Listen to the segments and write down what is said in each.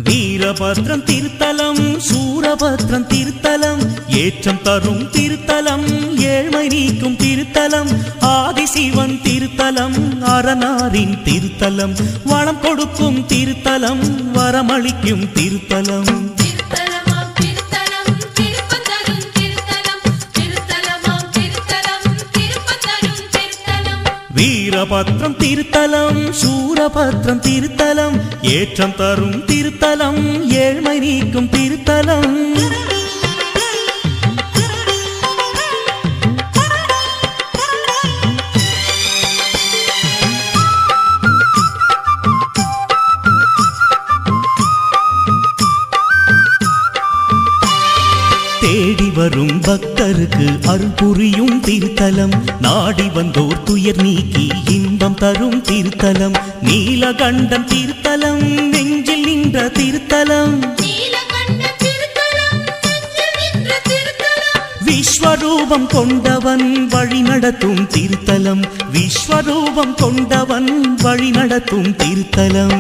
வீரபத்ரம் திருத்தலம் சூரபத்ரம் திருத்தலம் ஏற்றம் தரும் திருத்தலம் ஏழ்மை நீக்கும் திருத்தலம் ஆதிசிவன் திருத்தலம் அரணாரின் திருத்தலம் வளம் கொடுக்கும் திருத்தலம் வரமளிக்கும் திருத்தலம் வீரபத்ரம் திருத்தலம் சூரபத்ரம் திருத்தலம் ஏற்றம் தரும் திருத்தலம் ஏழ்மை நீக்கும் திருத்தலம் தேடி வரும் பக்தருக்கு அருள் புரியும் திருத்தலம் நாடி வந்தோர் துயர் நீக்கி இன்பம் தரும் திருத்தலம் நீலகண்டன் திருத்தலம் நெஞ்சில் நின்ற திருத்தலம் விஸ்வரூபம் கொண்டவன் வழி நடத்தும் திருத்தலம் விஸ்வரூபம் கொண்டவன் வழி நடத்தும் திருத்தலம்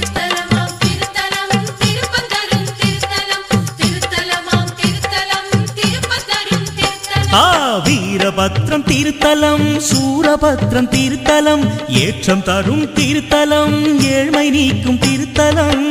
வீரபத்ரம் திருத்தலம் சூரபத்ரம் திருத்தலம் ஏற்றம் தரும் திருத்தலம் ஏழ்மை நீக்கும் திருத்தலம்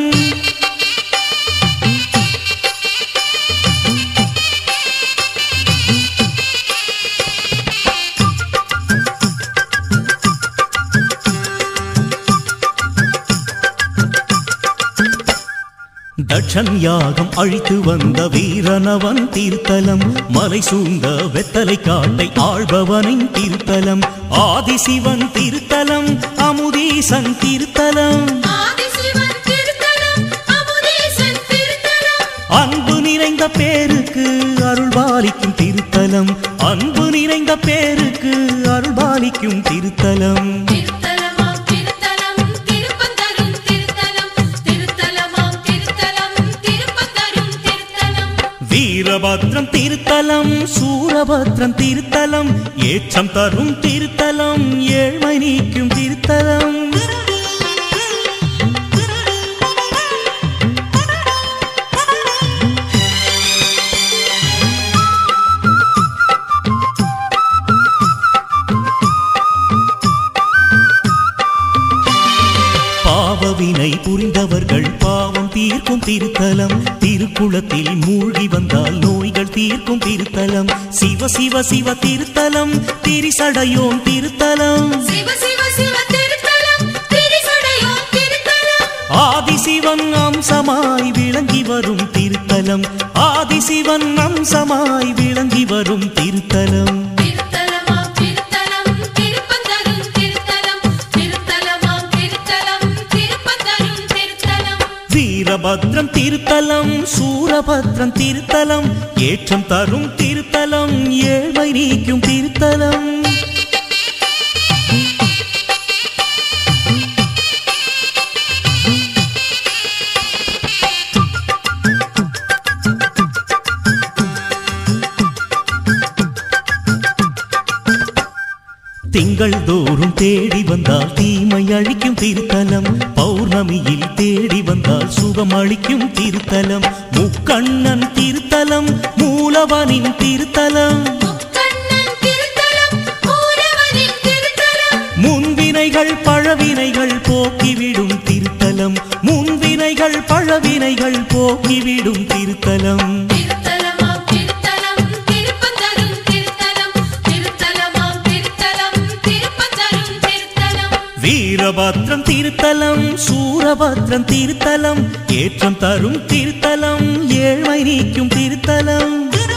தட்சன் யாகம் அழித்து வந்த வீரனவன் திருத்தலம் மலை சூழ்ந்த வெத்தலை காட்டை ஆள்பவனின் திருத்தலம் ஆதிசிவன் திருத்தலம் அமுதீசன் திருத்தலம் அன்பு நிறைந்த பேருக்கு அருள்பாலிக்கும் திருத்தலம் அன்பு நிறைந்த பேருக்கு அருள்பாலிக்கும் திருத்தலம் வீரபத்ரம் திருத்தலம் சூரபத்ரம் திருத்தலம் ஏற்றம் தரும் திருத்தலம் ஏழ்மை நீக்கும் திருத்தலம் பாவவினை புரிந்தவர்கள் பாவம் தீர்க்கும் திருத்தலம் திருக்குளத்தில் மூழ்கி வந்தால் நோய்கள் தீர்க்கும் திருத்தலம் சிவ சிவ சிவ திருத்தலம் திரிசடையோன் திருத்தலம் ஆதிசிவன் அம்சமாய் விளங்கி வரும் திருத்தலம் ஆதிசிவன் அம்சமாய் விளங்கி வரும் திருத்தலம் வீரபத்ரம் திருத்தலம் சூரபத்ரம் திருத்தலம் ஏற்றம் தரும் திருத்தலம் ஏழ்மை நீக்கும் திருத்தலம் திங்கள் தோறும் தேடி வந்தால் தீமை அழிக்கும் திருத்தலம் பௌர்ணமியில் தேடி வந்தால் சுகம் அளிக்கும் திருத்தலம் முக்கண்ணன் திருத்தலம் மூலவனின் திருத்தலம் முன்வினைகள் பழவினைகள் போக்கிவிடும் திருத்தலம் முன்வினைகள் பழவினைகள் போக்கிவிடும் திருத்தலம் வீரபத்ரம் திருத்தலம் சூரபத்ரம் திருத்தலம் ஏற்றம் தரும் திருத்தலம் ஏழ்மை நீக்கும் திருத்தலம்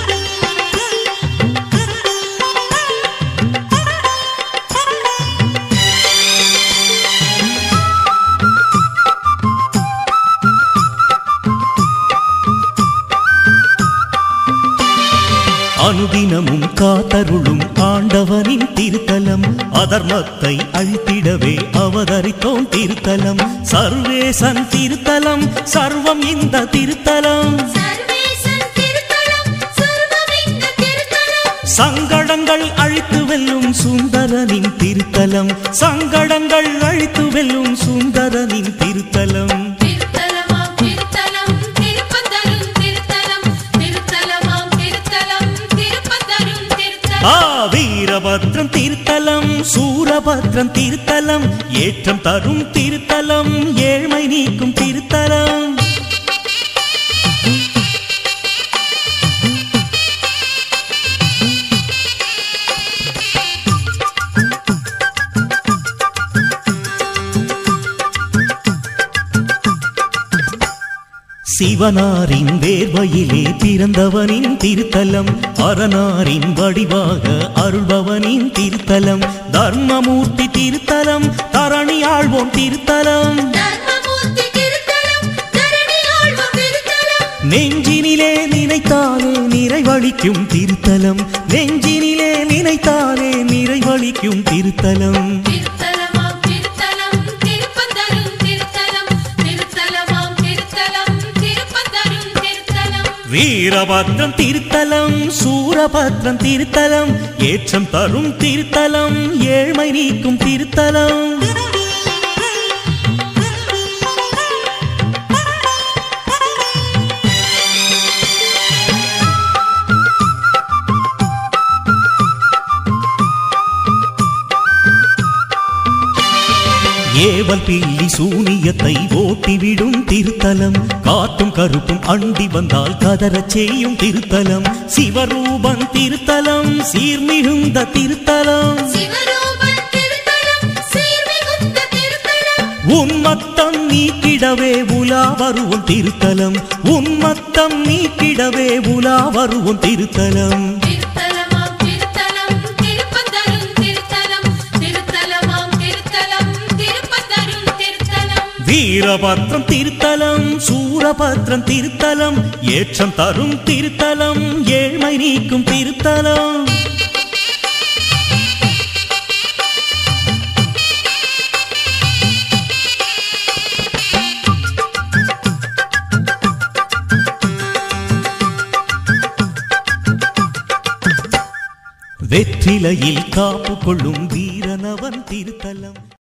அனுதினமும் காத்தருளும் ஆண்டவனின் திருத்தலம் அதர்மத்தை அழித்திடவே அவதரித்தோம் திருத்தலம் சர்வேசன் திருத்தலம் சர்வம் இந்த திருத்தலம் சங்கடங்கள் அழித்து வெல்லும் சுந்தரனின் திருத்தலம் சங்கடங்கள் அழித்து வெல்லும் சுந்தரனின் திருத்தலம் வீரபத்ரம் திருத்தலம் சூரபத்ரம் திருத்தலம் ஏற்றம் தரும் திருத்தலம் ஏழ்மை நீக்கும் திருத்தலம் சிவனாரின் வேர்வையிலே பிறந்தவனின் திருத்தலம் அரணாரின் வடிவாக அருள்பவனின் திருத்தலம் தர்மமூர்த்தி திருத்தலம் தரணி ஆழ்வோன் திருத்தலம் நெஞ்சினிலே நினைத்தாலே நிறைவளிக்கும் திருத்தலம் நெஞ்சினிலே நினைத்தாலே நிறைவளிக்கும் திருத்தலம் வீரபத்ரம் திருத்தலம் சூரபத்ரம் திருத்தலம் ஏற்றம் தரும் திருத்தலம் ஏழ்மை நீக்கும் திருத்தலம் ஏவல் பில்லி சூனியத்தை ஓட்டிவிடும் திருத்தலம் காட்டும் கருப்பும் அண்டி வந்தால் கதறச் செய்யும் திருத்தலம் சிவரூபன் திருத்தலம் சீர்மிகுந்த திருத்தலம் உன்மத்தம் நீக்கிடவே உலா வருவோம் திருத்தலம் உன்மத்தம் நீக்கிடவே உலா வருவோம் திருத்தலம் வீரபத்ரம் திருத்தலம் சூரபத்ரம் திருத்தலம் ஏற்றம் தரும் திருத்தலம் ஏழ்மை நீக்கும் திருத்தலம் வெற்றிலையில் காப்பு கொள்ளும் வீரனவன் திருத்தலம்